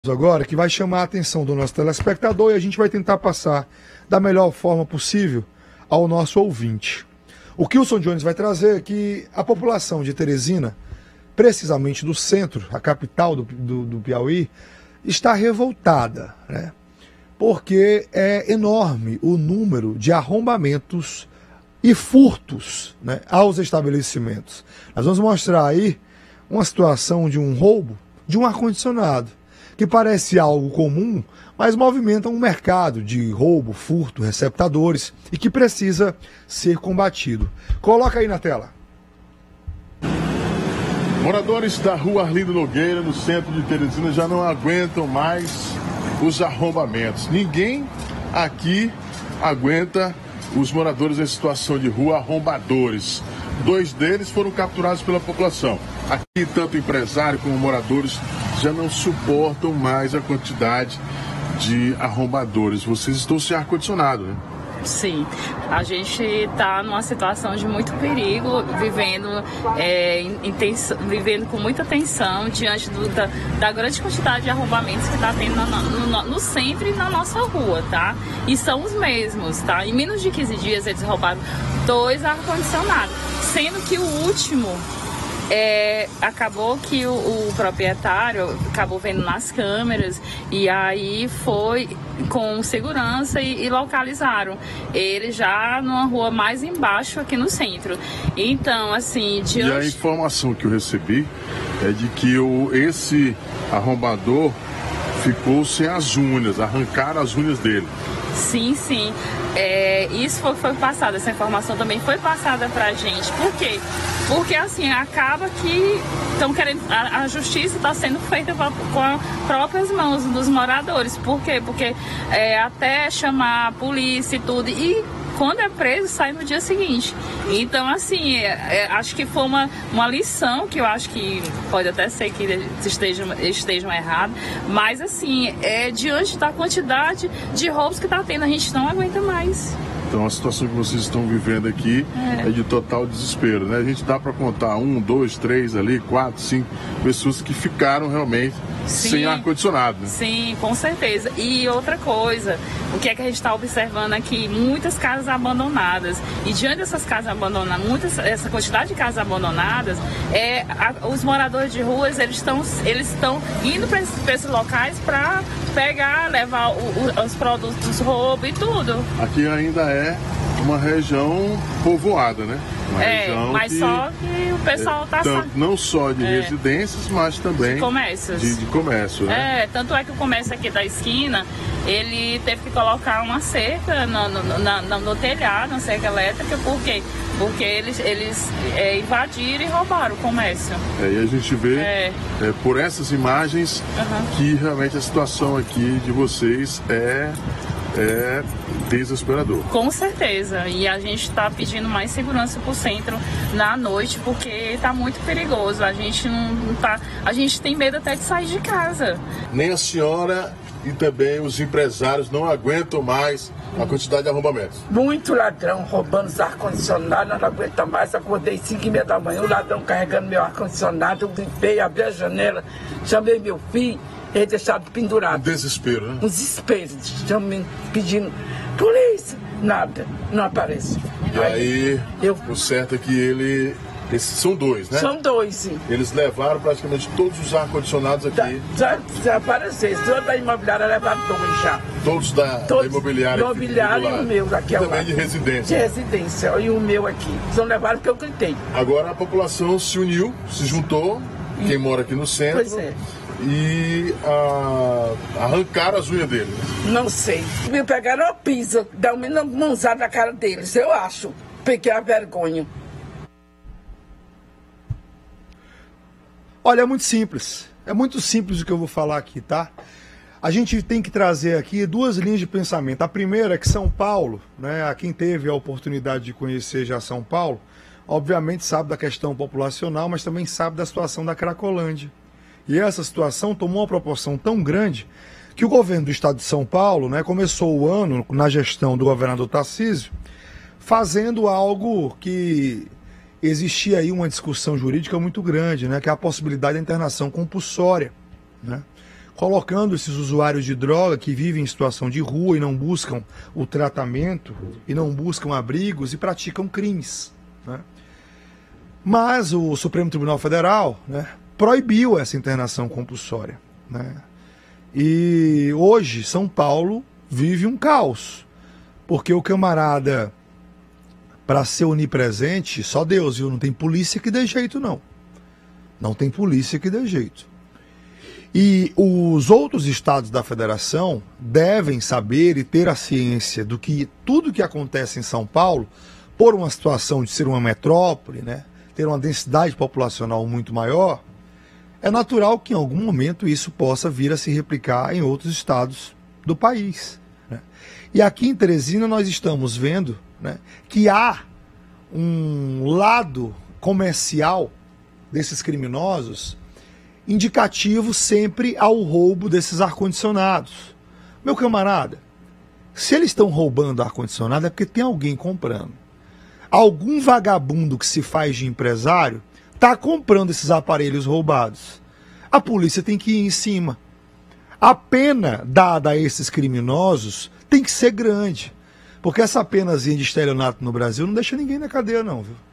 Agora que vai chamar a atenção do nosso telespectador e a gente vai tentar passar da melhor forma possível ao nosso ouvinte. O que o Wilson Jones vai trazer é que a população de Teresina, precisamente do centro, a capital do Piauí, está revoltada, né? Porque é enorme o número de arrombamentos e furtos, né, aos estabelecimentos. Nós vamos mostrar aí uma situação de um roubo de um ar-condicionado, que parece algo comum, mas movimenta um mercado de roubo, furto, receptadores e que precisa ser combatido. Coloca aí na tela. Moradores da rua Arlindo Nogueira, no centro de Teresina, já não aguentam mais os arrombamentos. Ninguém aqui aguenta os moradores em situação de rua arrombadores. 2 deles foram capturados pela população. Aqui, tanto empresário como moradores já não suportam mais a quantidade de arrombadores. Vocês estão sem ar-condicionado, né? Sim, a gente está numa situação de muito perigo, vivendo com muita tensão diante da grande quantidade de arrombamentos que está tendo no centro e na nossa rua, tá? E são os mesmos, tá? Em menos de 15 dias eles roubaram 2 ar-condicionados, sendo que o último... acabou que o proprietário acabou vendo nas câmeras e aí foi com segurança e localizaram ele já numa rua mais embaixo aqui no centro. Então, assim... E a informação que eu recebi é de que esse arrombador ficou sem as unhas, arrancaram as unhas dele. Sim, sim. Isso foi passado, essa informação também foi passada pra gente. Por quê? Porque assim, acaba que estão querendo, a justiça está sendo feita com as próprias mãos dos moradores. Por quê? Porque até chamar a polícia e tudo, e quando é preso, sai no dia seguinte. Então, assim, acho que foi uma lição que eu acho que pode até ser que estejam errados, mas, assim, diante da quantidade de roubos que está tendo, a gente não aguenta mais. Então a situação que vocês estão vivendo aqui é de total desespero, né? A gente dá para contar 1, 2, 3 ali, 4, 5 pessoas que ficaram realmente sem ar-condicionado, né? Sim, com certeza. E outra coisa, o que é que a gente está observando aqui? Muitas casas abandonadas. E diante dessas casas abandonadas, essa quantidade de casas abandonadas, os moradores de ruas, eles estão indo para esses locais para pegar, levar os produtos dos roubos e tudo. Aqui ainda é uma região povoada, né? Uma região mas só que o pessoal está não só de residências, mas também de comércios. De comércio, né? Tanto é que o comércio aqui da esquina, ele teve que colocar uma cerca no telhado, uma cerca elétrica, por quê? Porque eles invadiram e roubaram o comércio. E a gente vê por essas imagens que realmente a situação aqui de vocês é desesperador. Com certeza. E a gente está pedindo mais segurança para o centro na noite, porque está muito perigoso. A gente a gente tem medo até de sair de casa. Nem a senhora e também os empresários não aguentam mais a quantidade de arrombamentos. Muito ladrão roubando os ar-condicionados, não aguenta mais. Acordei 5h30 da manhã, o ladrão carregando meu ar-condicionado, eu gripei, abri a janela, chamei meu filho. Ele deixado pendurado. Um desespero, né? Um desespero. Chamando, pedindo, polícia. Nada, não aparece. E aí, o certo é que esses são 2, né? São 2, sim. Eles levaram praticamente todos os ar-condicionados aqui. Já apareceram. Toda a imobiliária levaram 2 já. Todos da imobiliária? Imobiliária e o meu aqui ao lado. Também de residência? De residência. E o meu aqui. São levaram porque eu gritei. Agora a população se uniu, se juntou, quem mora aqui no centro. Pois é. E arrancaram as unhas dele. Não sei. Me pegaram a pizza, deram uma mãozada na cara deles, eu acho. Peguei a vergonha. Olha, é muito simples. É muito simples o que eu vou falar aqui, tá? A gente tem que trazer aqui 2 linhas de pensamento. A primeira é que São Paulo, né? A quem teve a oportunidade de conhecer já São Paulo, obviamente sabe da questão populacional, mas também sabe da situação da Cracolândia. E essa situação tomou uma proporção tão grande que o governo do estado de São Paulo, né, começou o ano, na gestão do governador Tarcísio, fazendo algo que existia aí uma discussão jurídica muito grande, né, que é a possibilidade da internação compulsória, né, colocando esses usuários de droga que vivem em situação de rua e não buscam o tratamento, e não buscam abrigos e praticam crimes, né? Mas o Supremo Tribunal Federal, né, proibiu essa internação compulsória, né? E hoje São Paulo vive um caos, porque o camarada, para ser onipresente, só Deus, viu? Não tem polícia que dê jeito, não. Não tem polícia que dê jeito. E os outros estados da federação devem saber e ter a ciência do que tudo que acontece em São Paulo, por uma situação de ser uma metrópole, né, ter uma densidade populacional muito maior, é natural que em algum momento isso possa vir a se replicar em outros estados do país, né? E aqui em Teresina nós estamos vendo, né, que há um lado comercial desses criminosos indicativo sempre ao roubo desses ar-condicionados. Meu camarada, se eles estão roubando ar-condicionado é porque tem alguém comprando. Algum vagabundo que se faz de empresário está comprando esses aparelhos roubados. A polícia tem que ir em cima. A pena dada a esses criminosos tem que ser grande, porque essa penazinha de estelionato no Brasil não deixa ninguém na cadeia não, viu?